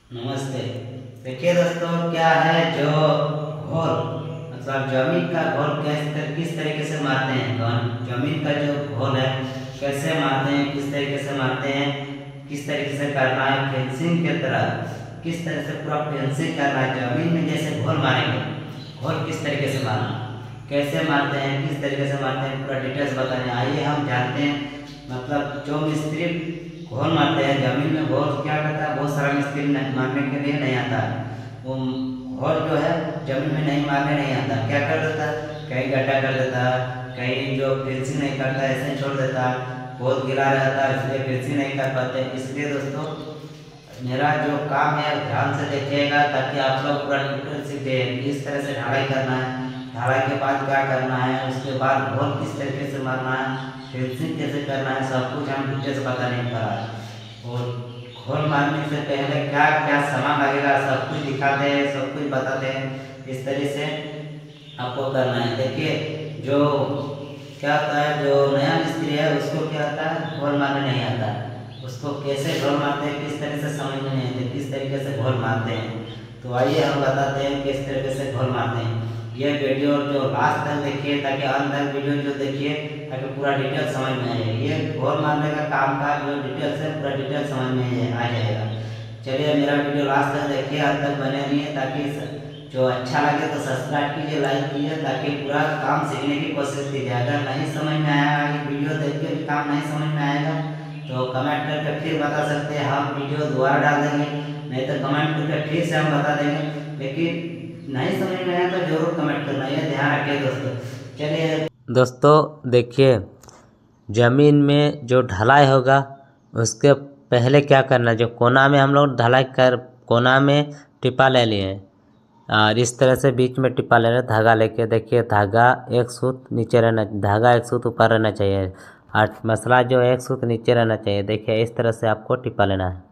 नमस्ते। देखिए दोस्तों, क्या है जो घोल मतलब जमीन का घोल किस तरीके से मारते हैं। जमीन का जो घोल है कैसे मारते हैं, किस तरीके से मारते हैं, किस तरीके से करना है फेंसिंग की तरह, किस तरह से पूरा फेंसिंग करना है। जमीन में जैसे घोल मारेंगे, घोल किस तरीके से मारना, कैसे मारते हैं, किस तरीके से मारते हैं, पूरा डिटेल्स बताने आइए हम जानते हैं। मतलब जो मिस्त्री घोल मारते हैं जमीन में, घोल क्या करता है, बहुत सारा मिस्त्री मारने के लिए नहीं आता है। वो घोल जो है जमीन में नहीं मारने नहीं आता, क्या कर देता है, कहीं गड्ढा कर देता है, कहीं जो फिनिशिंग नहीं करता है ऐसे छोड़ देता है, बहुत गिरा रहता है इसलिए फिनिशिंग नहीं कर पाते। इसलिए दोस्तों मेरा जो काम है ध्यान से देखिएगा ताकि आप लोग पूरा डिटेल सीख जाए किस तरह से ढालाई करना है, ढालाई के बाद क्या करना है, उसके बाद घोल किस तरीके से मारना है, फिनिशिंग कैसे करना है, सब कुछ हम डिटेल से बताने का है। और घोल मारने से पहले क्या क्या सामान लगेगा सब कुछ दिखाते हैं, सब कुछ बताते हैं। इस तरीके से आपको करना है। देखिए जो क्या होता है, जो नया मिस्त्री है उसको क्या आता है, घोल मारने नहीं आता, उसको कैसे घोल मारते हैं किस तरह से समझ में नहीं आते, किस तरीके से घोल मारते हैं। तो आइए हम बताते हैं किस तरीके से घोल मारते हैं। ये वीडियो जो लास्ट तक देखिए ताकि अंत तक वीडियो जो देखिए ताकि पूरा डिटेल समझ में आए। ये घोल मारने का काम का जो डिटेल से पूरा डिटेल समझ में आ जाएगा। चलिए मेरा वीडियो लास्ट तक देखिए, अंत तक बने रहिए ताकि जो अच्छा लगे तो सब्सक्राइब कीजिए, लाइक कीजिए ताकि पूरा काम सीखने की कोशिश कीजिए। अगर नहीं समझ में आया, ये वीडियो देख के भी काम नहीं समझ में आएगा तो कमेंट करके फिर बता सकते हैं, हम वीडियो दोबारा डाल देंगे, नहीं तो कमेंट करके फिर से हम बता देंगे। लेकिन नहीं समझ में आया तो जरूर कमेंट करना, ये ध्यान रखिए दोस्तों। चलिए दोस्तों देखिए, ज़मीन में जो ढलाई होगा उसके पहले क्या करना है, जो कोना में हम लोग ढलाई कर कोना में टिपा ले लिए हैं और इस तरह से बीच में टिपा ले रहे हैं धागा लेके। देखिए धागा एक सूत नीचे रहना, धागा एक सूत ऊपर रहना चाहिए और मसला जो एक सूत नीचे रहना चाहिए। देखिए इस तरह से आपको टिपा लेना है।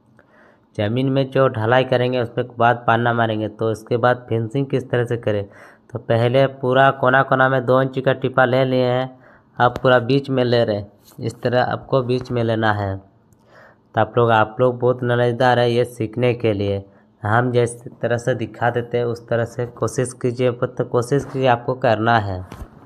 ज़मीन में जो ढलाई करेंगे उसके बाद पाना मारेंगे, तो इसके बाद फिनिशिंग किस तरह से करें। तो पहले पूरा कोना कोना में 2 इंच का टिपा ले लिए हैं, अब पूरा बीच में ले रहे हैं। इस तरह आपको बीच में लेना है। तो आप लोग बहुत नॉलेजदार है ये सीखने के लिए। हम जिस तरह से दिखा देते हैं उस तरह से कोशिश कीजिए, तो कोशिश कीजिए आपको करना है।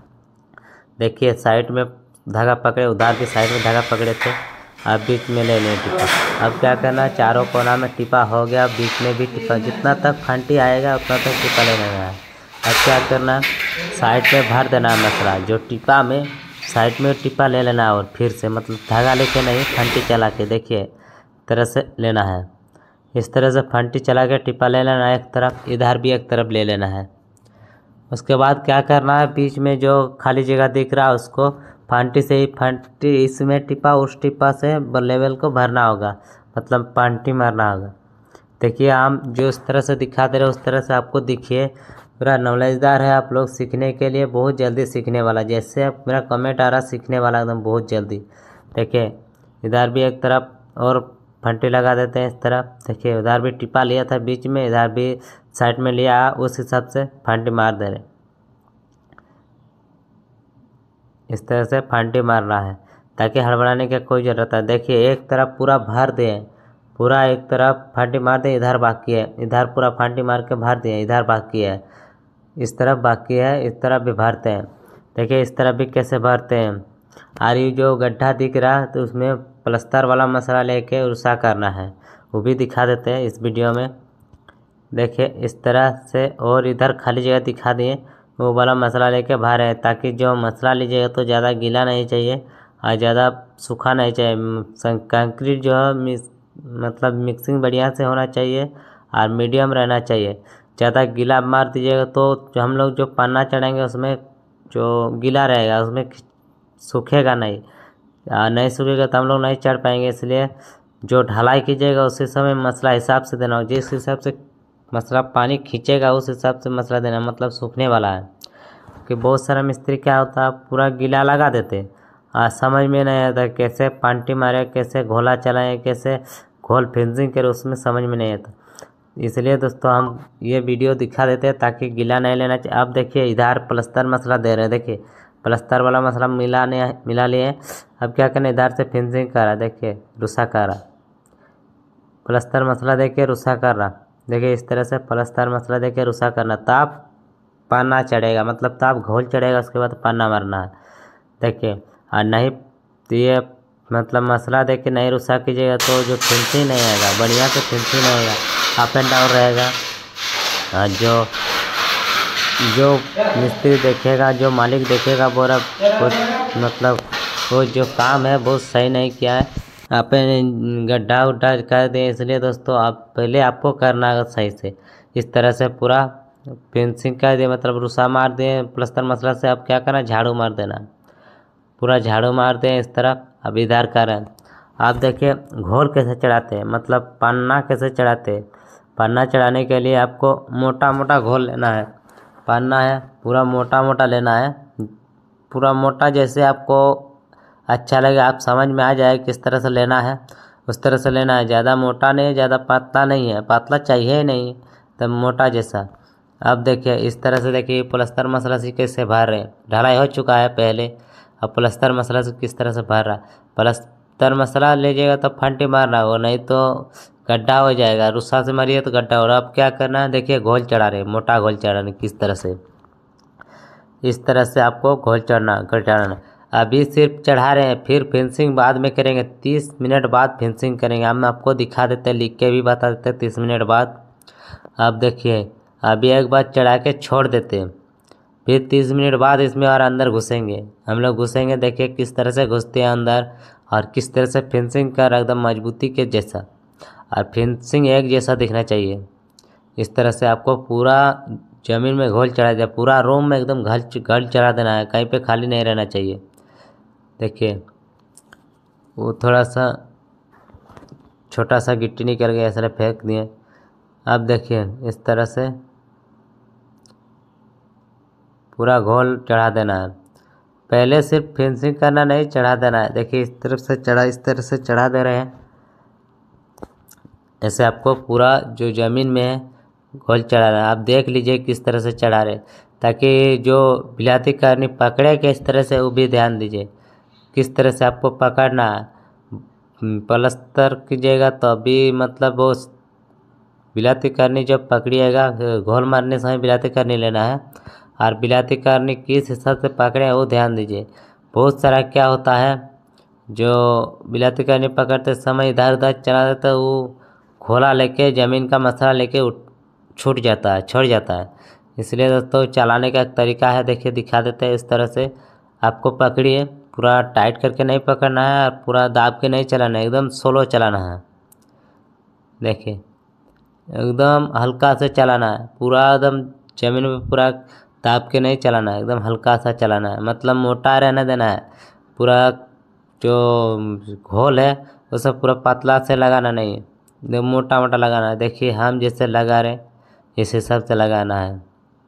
देखिए साइड में धागा पकड़े, उधर भी साइड में धागा पकड़े थे, अब बीच में ले लें टिपा। अब क्या करना है, चारों कोना में टिपा हो गया, बीच में भी टिपा, जितना तक फंटी आएगा उतना तक टिपा ले लेना है। अब क्या करना है, साइड में भर देना है मसला, जो टिपा में साइड में टिपा ले लेना है और फिर से मतलब धागा लेके नहीं, फंटी चला के देखिए तरह से लेना है। इस तरह से फंटी चला के टिपा ले लेना है एक तरफ, इधर भी एक तरफ ले लेना है। उसके बाद क्या करना है, बीच में जो खाली जगह दिख रहा है उसको फंटी से ही, फंटी इसमें टिपा उस टिपा से लेवल को भरना होगा, मतलब फंटी मारना होगा। देखिए हम जो इस तरह से दिखा दे रहे हैं उस तरह से आपको दिखिए। पूरा नॉलेजदार है आप लोग, सीखने के लिए बहुत जल्दी सीखने वाला, जैसे मेरा कमेंट आ रहा सीखने वाला एकदम बहुत जल्दी। देखिए इधर भी एक तरफ और फंटी लगा देते हैं इस तरफ। देखिए उधर भी टिपा लिया था बीच में, इधर भी साइड में लिया, उस हिसाब से फंटी मार दे रहे। इस तरह से फंटी मारना है ताकि हड़बड़ाने की कोई ज़रूरत है। देखिए एक तरफ पूरा भर दें, पूरा एक तरफ फंटी मार दें, इधर बाकी है, इधर पूरा फंटी मार के भर दिए, इधर बाकी है, इस तरफ बाकी है, इस तरफ भी भरते हैं। देखिए इस तरफ भी कैसे भरते हैं। और ये जो गड्ढा दिख रहा है तो उसमें प्लस्तर वाला मसाला लेके उसा करना है, वो भी दिखा देते हैं इस वीडियो में। देखिए इस तरह से, और इधर खाली जगह दिखा दिए, वो वाला मसाला लेके भर है ताकि जो मसाला लीजिएगा तो ज़्यादा गीला नहीं चाहिए और ज़्यादा सूखा नहीं चाहिए। कंक्रीट जो है मतलब मिक्सिंग बढ़िया से होना चाहिए और मीडियम रहना चाहिए। ज़्यादा गीला मार दीजिएगा तो जो हम लोग जो पन्ना चढ़ाएंगे उसमें जो गीला रहेगा उसमें सूखेगा नहीं, नहीं सूखेगा तो हम लोग नहीं चढ़ पाएंगे। इसलिए जो ढलाई कीजिएगा उसी समय मसला हिसाब से देना हो, जिस हिसाब से मसला पानी खींचेगा उस हिसाब से मसला देना, मतलब सूखने वाला है। कि बहुत सारा मिस्त्री क्या होता है पूरा गीला लगा देते, समझ में नहीं आता कैसे पांटी मारे, कैसे घोला चलाएं, कैसे घोल फिनिशिंग करे, उसमें समझ में नहीं आता। इसलिए दोस्तों हम ये वीडियो दिखा देते हैं ताकि गीला नहीं लेना चाहिए। अब देखिए इधर प्लस्तर मसला दे रहे हैं, देखिए प्लस्तर वाला मसला मिला लिए। अब क्या करना, इधर से फिनिशिंग कर रहा है, देखिए रुसा कर रहा, प्लस्तर मसाला देके रुसा कर रहा, देखिए इस तरह से प्लस्तर मसाला देके रुसा करना, ताप पन्ना चढ़ेगा, मतलब ताप घोल चढ़ेगा, उसके बाद पन्ना मारना है। देखिए और नहीं तो ये मतलब मसाला देके नहीं रुसा कीजिएगा तो जो फिनिशिंग नहीं आएगा, बढ़िया से फिनिशिंग नहीं आएगा, अप एंड डाउन रहेगा। जो मिस्त्री देखेगा, जो मालिक देखेगा बोला कुछ मतलब वो जो काम है बहुत सही नहीं किया है, आपने गड्ढा उड्ढा कर दिए। इसलिए दोस्तों आप पहले आपको करना है सही से, इस तरह से पूरा फिनिशिंग कर दिए, मतलब रुसा मार दिए प्लस्तर मसाला से। अब क्या करना, झाड़ू मार देना, पूरा झाड़ू मार दें इस तरफ। अब इधर करें, आप देखिए घोल कैसे चढ़ाते हैं, मतलब पन्ना कैसे चढ़ाते हैं। पन्ना चढ़ाने के लिए आपको मोटा मोटा घोल लेना है, पन्ना है पूरा मोटा मोटा लेना है, पूरा मोटा जैसे आपको अच्छा लगे, आप समझ में आ जाए किस तरह से लेना है उस तरह से लेना है। ज़्यादा मोटा नहीं, ज़्यादा पतला नहीं है, पतला चाहिए ही नहीं, तब मोटा जैसा। अब देखिए इस तरह से, देखिए प्लस्तर मसाला से कैसे भर रहे हैं, ढलाई हो चुका है पहले, अब प्लस्तर मसाला से किस तरह से भर रहा है। प्लस्तर मसाला लीजिएगा तो फंटी मारना हो, नहीं तो गड्ढा हो जाएगा, रुस्सा से मारिए तो गड्ढा हो रहा। अब क्या करना है, देखिए घोल चढ़ा रहे, मोटा घोल चढ़ाने किस तरह से, इस तरह से आपको घोल चढ़ाना। अभी सिर्फ चढ़ा रहे हैं, फिर फिनिशिंग बाद में करेंगे, 30 मिनट बाद फिनिशिंग करेंगे। हम आपको दिखा देते हैं, लिख के भी बता देते हैं 30 मिनट बाद। अब देखिए अभी एक बार चढ़ा के छोड़ देते हैं, फिर 30 मिनट बाद इसमें और अंदर घुसेंगे, हम लोग घुसेंगे। देखिए किस तरह से घुसते हैं अंदर और किस तरह से फिनिशिंग कर एकदम मजबूती के जैसा, और फिनिशिंग एक जैसा दिखना चाहिए। इस तरह से आपको पूरा ज़मीन में घोल चढ़ा दिया, पूरा रूम में एकदम घल चढ़ा देना है, कहीं पे खाली नहीं रहना चाहिए। देखिए वो थोड़ा सा छोटा सा गिट्टी निकल गया, ऐसा फेंक दिए। अब देखिए इस तरह से पूरा घोल चढ़ा देना है, पहले सिर्फ फिनिशिंग करना नहीं, चढ़ा देना है। देखिए इस तरफ से चढ़ा, इस तरह से चढ़ा दे रहे हैं, ऐसे आपको पूरा जो ज़मीन में है घोल चढ़ाना है। आप देख लीजिए किस तरह से चढ़ा रहे, ताकि जो बिलाती करनी पकड़े के इस तरह से, वो भी ध्यान दीजिए किस तरह से आपको पकड़ना है। प्लस्तर कीजिएगा तो अभी मतलब वो बिलाती करनी जब पकड़िएगा, घोल मारने समय बिलाती करनी लेना है, और बिलाती करनी किस हिसाब से पकड़े वो ध्यान दीजिए। बहुत सारा क्या होता है, जो बिलाती करनी पकड़ते समय इधर उधर चला देता है, वो घोला लेके ज़मीन का मसाला लेके छूट जाता है, छोड़ जाता है। इसलिए दोस्तों चलाने का एक तरीका है, देखिए दिखा देते हैं। इस तरह से आपको पकड़िए, पूरा टाइट करके नहीं पकड़ना है और पूरा दाब के नहीं चलाना है, एकदम स्लो चलाना है। देखिए एकदम हल्का से चलाना है, पूरा एकदम ज़मीन में पूरा दाब के नहीं चलाना है, एकदम हल्का सा चलाना है, मतलब मोटा रहने देना है। पूरा जो घोल है वो सब पूरा पतला से लगाना नहीं है, एकदम मोटा मोटा लगाना है। देखिए हम जैसे लगा रहे इस हिसाब से लगाना है।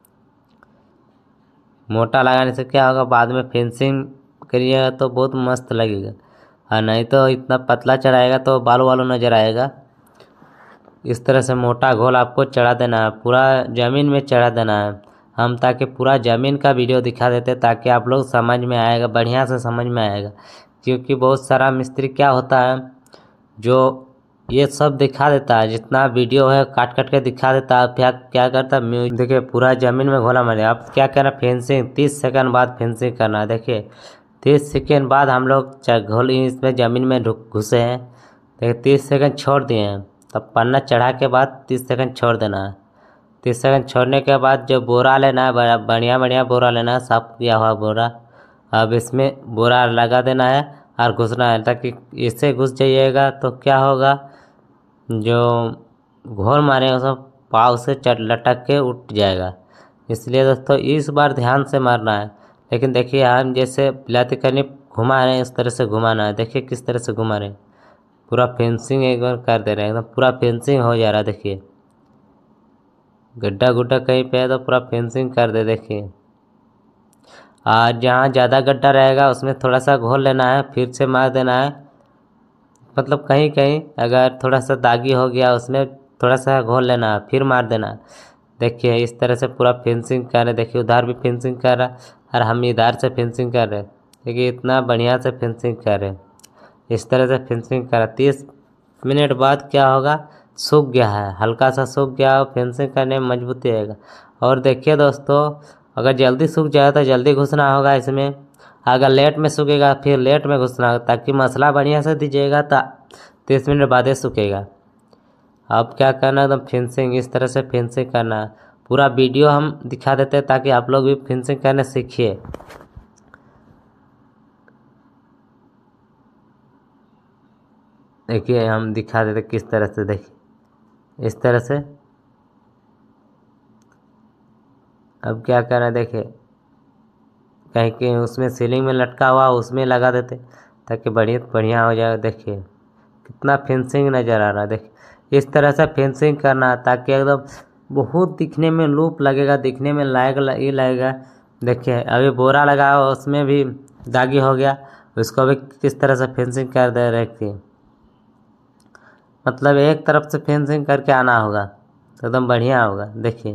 मोटा लगाने से क्या होगा, बाद में फिनिशिंग करिएगा तो बहुत मस्त लगेगा, और नहीं तो इतना पतला चढ़ाएगा तो बालू बालू नज़र आएगा। इस तरह से मोटा घोल आपको चढ़ा देना है, पूरा ज़मीन में चढ़ा देना है हम, ताकि पूरा ज़मीन का वीडियो दिखा देते ताकि आप लोग समझ में आएगा, बढ़िया से समझ में आएगा। क्योंकि बहुत सारा मिस्त्री क्या होता है जो ये सब दिखा देता है, जितना वीडियो है काट काट के दिखा देता है, फिर क्या करता है म्यूजिक। देखिए पूरा ज़मीन में घोला मारे, आप क्या करना, फिनिशिंग 30 सेकंड बाद फिनिशिंग करना है। देखिए 30 सेकंड बाद हम लोग घोल इसमें ज़मीन में घुसे हैं, देखिए 30 सेकंड छोड़ दिए हैं, तब पन्ना चढ़ा के बाद 30 सेकंड छोड़ देना है। 30 सेकंड छोड़ने के बाद जो बोरा लेना है, बढ़िया बढ़िया बोरा लेना है, साफ किया हुआ बोरा। अब इसमें बोरा लगा देना है और घुसना है, ताकि इससे घुस जाइएगा तो क्या होगा, जो घोल मारे सब पाँव से लटक के उठ जाएगा। इसलिए दोस्तों इस बार ध्यान से मारना है। लेकिन देखिए हम जैसे बिलाती करनी घुमा रहे हैं, इस तरह से घुमाना है। देखिए किस तरह से घुमा रहे हैं, पूरा फिनिशिंग एक बार कर दे रहे हैं, एकदम पूरा फिनिशिंग हो जा रहा है। देखिए गड्ढा गुड्ढा कहीं पे है तो पूरा फिनिशिंग कर दे। देखिए और जहाँ ज़्यादा गड्ढा रहेगा उसमें थोड़ा सा घोल लेना है, फिर से मार देना है। मतलब कहीं कहीं अगर थोड़ा सा दागी हो गया उसमें थोड़ा सा घोल लेना है, फिर मार देना। देखिए इस तरह से पूरा फिनिशिंग कर रहे, देखिए उधर भी फिनिशिंग कर रहा और हम इधर से फिनिशिंग कर रहे। देखिए इतना बढ़िया से फिनिशिंग कर रहे, इस तरह से फिनिशिंग करा। 30 मिनट बाद क्या होगा, सूख गया है, हल्का सा सूख गया और फेंसिंग करने में मजबूती आएगा। और देखिए दोस्तों, अगर जल्दी सूख जाए तो जल्दी घुसना होगा इसमें, अगर लेट में सूखेगा फिर लेट में घुसना होगा, ताकि मसाला बढ़िया से दीजिएगा तो 30 मिनट बाद ही सूखेगा। अब क्या करना है, एकदम फिनिशिंग इस तरह से फिनिशिंग करना है। पूरा वीडियो हम दिखा देते हैं ताकि आप लोग भी फिनिशिंग करने सीखिए। देखिए हम दिखा देते किस तरह से, देखिए इस तरह से। अब क्या करना है, देखिए कहीं कि उसमें सीलिंग में लटका हुआ उसमें लगा देते ताकि बढ़िया हो जाए। देखिए कितना फिनिशिंग नज़र आ रहा है। देखिए इस तरह से फिनिशिंग करना ताकि एकदम बहुत दिखने में लुक लगेगा, दिखने में ये लगेगा। देखिए अभी बोरा लगा हुआ उसमें भी दागी हो गया, उसको भी किस तरह से फिनिशिंग कर दे रखिए। मतलब एक तरफ से फिनिशिंग करके आना होगा तो एकदम बढ़िया होगा। देखिए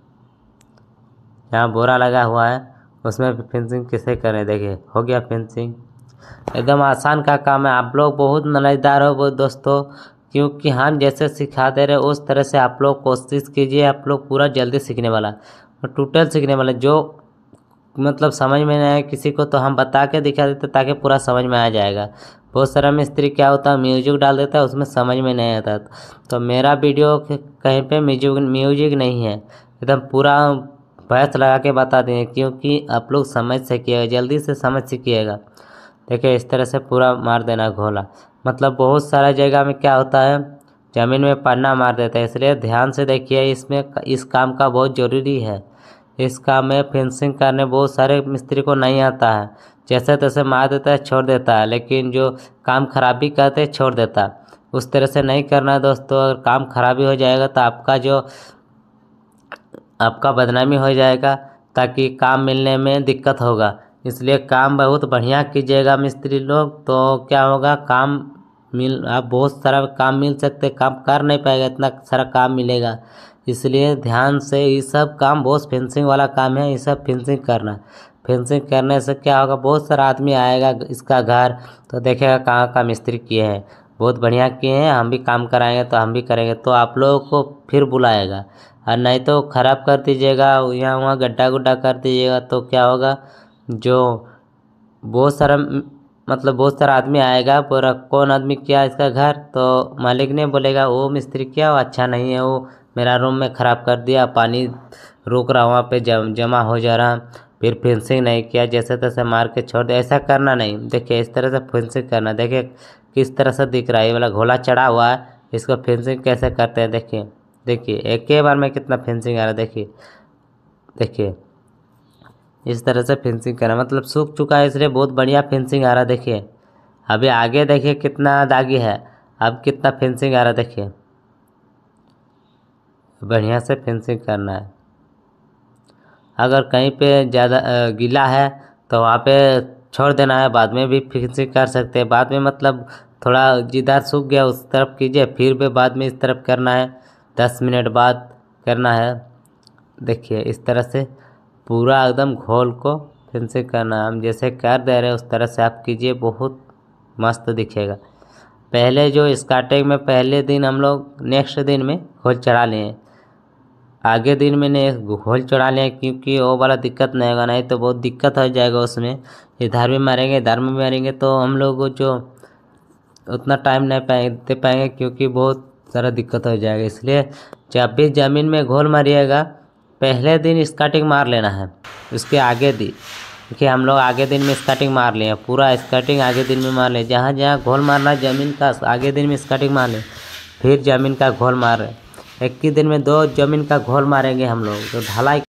यहाँ बोरा लगा हुआ है उसमें भी फिनिशिंग कैसे करें, देखिए हो गया फिनिशिंग। एकदम आसान का काम है। आप लोग बहुत समझदार हो वो दोस्तों, क्योंकि हम जैसे सिखा दे रहे उस तरह से आप लोग कोशिश कीजिए। आप लोग पूरा जल्दी सीखने वाला और टोटल सीखने वाला, जो मतलब समझ में नहीं आए किसी को तो हम बता के दिखा देते ताकि पूरा समझ में आ जाएगा। बहुत सारा मिस्त्री क्या होता है म्यूजिक डाल देता है उसमें समझ में नहीं आता, तो मेरा वीडियो कहीं पे म्यूजिक नहीं है, एकदम पूरा भैंस लगा के बता देंगे क्योंकि आप लोग समझ सकिएगा, जल्दी से समझ सीखिएगा। देखिए इस तरह से पूरा मार देना घोला। मतलब बहुत सारा जगह में क्या होता है ज़मीन में पन्ना मार देता है, इसलिए ध्यान से देखिए। इसमें इस काम का बहुत ज़रूरी है। इस काम में फिनिशिंग करने बहुत सारे मिस्त्री को नहीं आता है, जैसे तैसे मार देता है छोड़ देता है, लेकिन जो काम खराबी करते हैं छोड़ देता है। उस तरह से नहीं करना है दोस्तों। अगर काम खराबी हो जाएगा तो आपका बदनामी हो जाएगा, ताकि काम मिलने में दिक्कत होगा। इसलिए काम बहुत बढ़िया कीजिएगा मिस्त्री लोग, तो क्या होगा आप बहुत सारा काम मिल सकते, काम कर नहीं पाएगा, इतना सारा काम मिलेगा। इसलिए ध्यान से ये सब काम बहुत फिनिशिंग वाला काम है, ये सब फिनिशिंग करना। फिनिशिंग करने से क्या होगा, बहुत सारा आदमी आएगा इसका घर तो देखेगा कहाँ का मिस्त्री किए हैं, बहुत बढ़िया किए हैं, हम भी काम कराएंगे तो हम भी करेंगे, तो आप लोगों को फिर बुलाएगा। और नहीं तो ख़राब कर दीजिएगा, यहाँ वहाँ गड्ढा गुड्ढा कर दीजिएगा तो क्या होगा, जो बहुत सारा आदमी आएगा, पूरा कौन आदमी किया इसका घर, तो मालिक ने बोलेगा वो मिस्त्री किया, वो अच्छा नहीं है, वो मेरा रूम में ख़राब कर दिया, पानी रुक रहा वहाँ पे जमा हो जा रहा, फिर फिनिशिंग नहीं किया, जैसे तैसे मार के छोड़ दे। ऐसा करना नहीं। देखिए इस तरह से फिनिशिंग करना। देखिए किस तरह से दिख रहा है, ये वाला घोला चढ़ा हुआ है, इसको फिनिशिंग कैसे करते हैं। देखिए एक ही बार में कितना फिनिशिंग आ रहा है। देखिए इस तरह से फिनिशिंग करना, मतलब सूख चुका है इसलिए बहुत बढ़िया फिनिशिंग आ रहा है। देखिए अभी आगे देखिए कितना दागी है, अब कितना फिनिशिंग आ रहा है। देखिए बढ़िया से फिनिशिंग करना है। अगर कहीं पे ज़्यादा गीला है तो वहाँ पे छोड़ देना है, बाद में भी फिनिशिंग कर सकते हैं। बाद में मतलब थोड़ा जिधर सूख गया उस तरफ कीजिए, फिर भी बाद में इस तरफ करना है, 10 मिनट बाद करना है। देखिए इस तरह से पूरा एकदम घोल को फिनिशिंग करना है। हम जैसे कर दे रहे हैं उस तरह से आप कीजिए, बहुत मस्त दिखेगा। पहले जो स्टार्टिंग में पहले दिन हम लोग नेक्स्ट दिन में घोल चढ़ा लिए, आगे दिन में ने घोल चढ़ा लिया, क्योंकि वो वाला दिक्कत नहीं होगा, नहीं तो बहुत दिक्कत हो जाएगा उसमें। इधर भी मारेंगे इधर में मारेंगे तो हम लोग जो उतना टाइम नहीं दे पाएंगे, क्योंकि बहुत सारा दिक्कत हो जाएगा। इसलिए जब भी ज़मीन में घोल मारिएगा पहले दिन स्कर्टिंग मार लेना है, उसके आगे दिन। देखिए हम लोग आगे दिन में स्कर्टिंग मार लिए, पूरा स्कर्टिंग आगे दिन में मार लें। जहाँ जहाँ घोल मारना है ज़मीन का आगे दिन में स्कर्टिंग मार लें, फिर ज़मीन का घोल मार रहे। एक ही दिन में 2 ज़मीन का घोल मारेंगे हम लोग, तो ढलाई